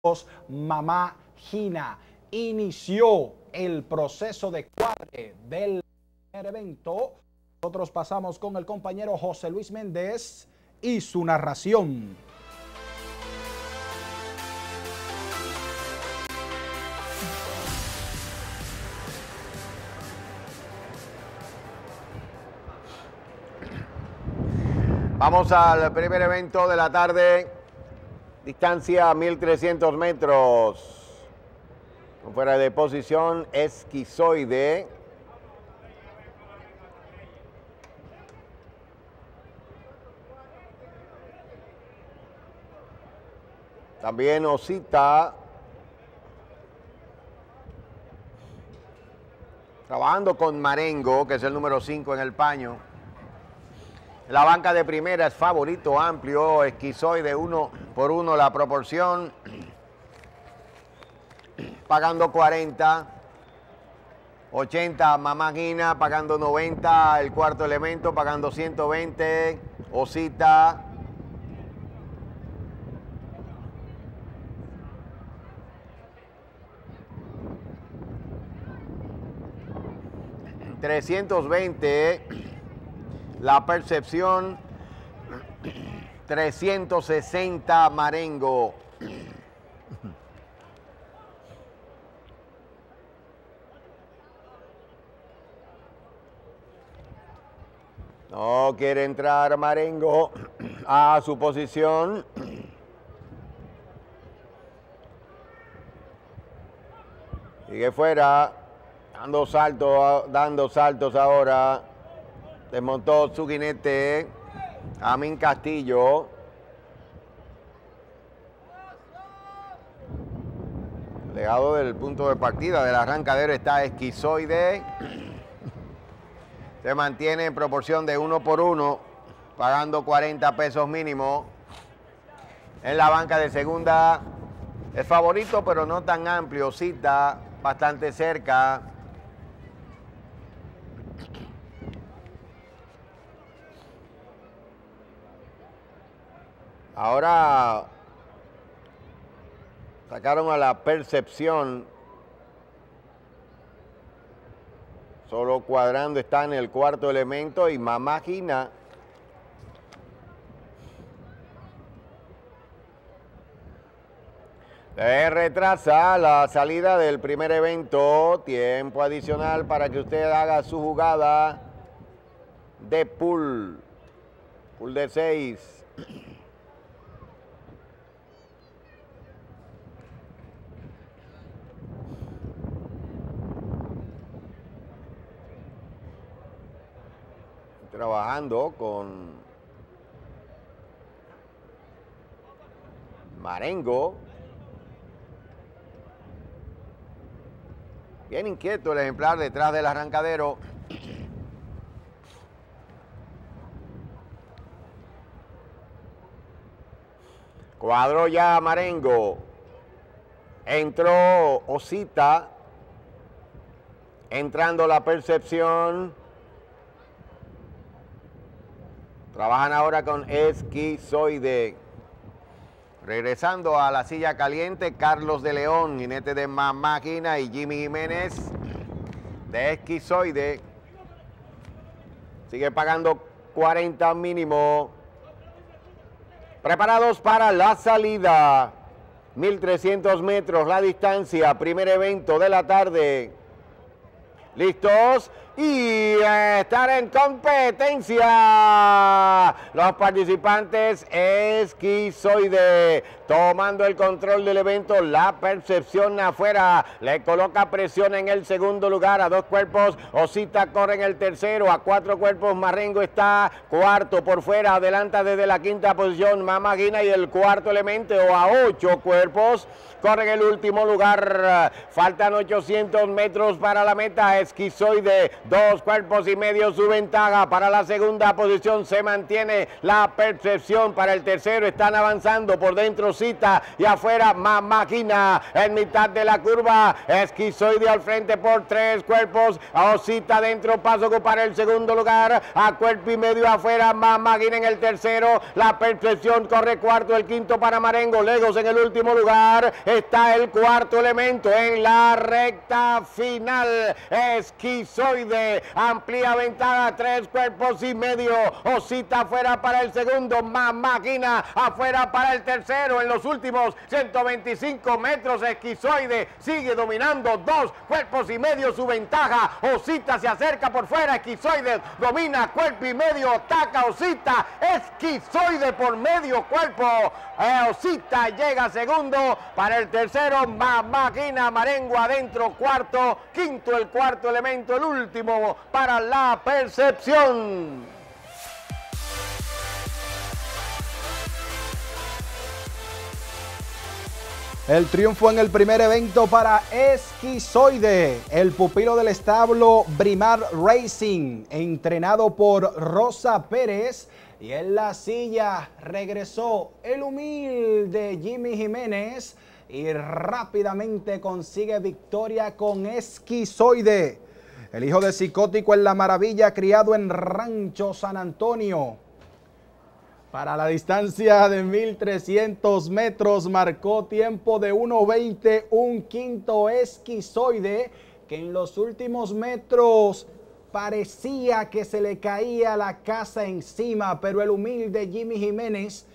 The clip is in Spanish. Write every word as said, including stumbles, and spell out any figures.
Mamá Gina. Inició el proceso de cuadre del primer evento. Nosotros pasamos con el compañero José Luis Méndez y su narración. Vamos al primer evento de la tarde, distancia mil trescientos metros. Fuera de posición, Esquizoide. También Osita. Trabajando con Marengo, que es el número cinco en el paño. La banca de primera es Favorito Amplio, Esquizoide uno por uno la proporción. Pagando cuarenta. ochenta Mamá Gina, pagando noventa. El Cuarto Elemento, pagando ciento veinte. Osita. trescientos veinte. La Percepción. trescientos sesenta Marengo. No quiere entrar Marengo a su posición. Sigue fuera, dando saltos, dando saltos ahora. Desmontó su jinete, Amin Castillo. Llegado del punto de partida del arrancadero está Esquizoide. Se mantiene en proporción de uno por uno, pagando cuarenta pesos mínimo. En la banca de segunda es Favorito, pero no tan amplio. Cita bastante cerca. Ahora sacaron a la Percepción. Solo cuadrando está en el Cuarto Elemento y Mamá Gina. Le retrasa la salida del primer evento. Tiempo adicional para que usted haga su jugada de pool. Pool de seis. Trabajando con Marengo. Bien inquieto el ejemplar detrás del arrancadero. Cuadró ya Marengo. Entró Osita. Entrando la Percepción. Trabajan ahora con Esquizoide. Regresando a la silla caliente, Carlos de León, jinete de Mamá Gina, y Jimmy Jiménez de Esquizoide. Sigue pagando cuarenta mínimo. Preparados para la salida. mil trescientos metros la distancia. Primer evento de la tarde. ¿Listos? Y estar en competencia. Los participantes Esquizoide tomando el control del evento. La Percepción afuera. Le coloca presión en el segundo lugar a dos cuerpos. Osita corre en el tercero. A cuatro cuerpos Marengo está cuarto por fuera. Adelanta desde la quinta posición Mamá Gina y el Cuarto Elemento a ocho cuerpos. Corre en el último lugar. Faltan ochocientos metros para la meta. Esquizoide dos cuerpos y medio su ventaja. Para la segunda posición se mantiene la Percepción. Para el tercero están avanzando por dentro Cita y afuera Más Máquina. En mitad de la curva, Esquizoide al frente por tres cuerpos. Osita dentro pasa a ocupar el segundo lugar. A cuerpo y medio afuera Más Máquina en el tercero. La Percepción corre cuarto, el quinto para Marengo. Legos en el último lugar. Está el cuarto elemento en la recta final. Esquizoide amplía ventaja, tres cuerpos y medio. Osita afuera para el segundo, Más Máquina afuera para el tercero. En los últimos ciento veinticinco metros, Esquizoide sigue dominando, dos cuerpos y medio su ventaja. Osita se acerca por fuera, Esquizoide domina cuerpo y medio, ataca Osita, Esquizoide por medio cuerpo. Eh, Osita llega segundo, para el tercero Más Máquina, Marengo adentro cuarto, quinto el cuarto elemento, el último para la Percepción. El triunfo en el primer evento para Esquizoide, el pupilo del establo Brimar Racing, entrenado por Rosa Pérez. Y en la silla regresó el humilde Jimmy Jiménez y rápidamente consigue victoria con Esquizoide. El hijo de Psicótico en la Maravilla, criado en Rancho San Antonio. Para la distancia de mil trescientos metros marcó tiempo de uno veinte, un quinto Esquizoide, que en los últimos metros parecía que se le caía la casa encima, pero el humilde Jimmy Jiménez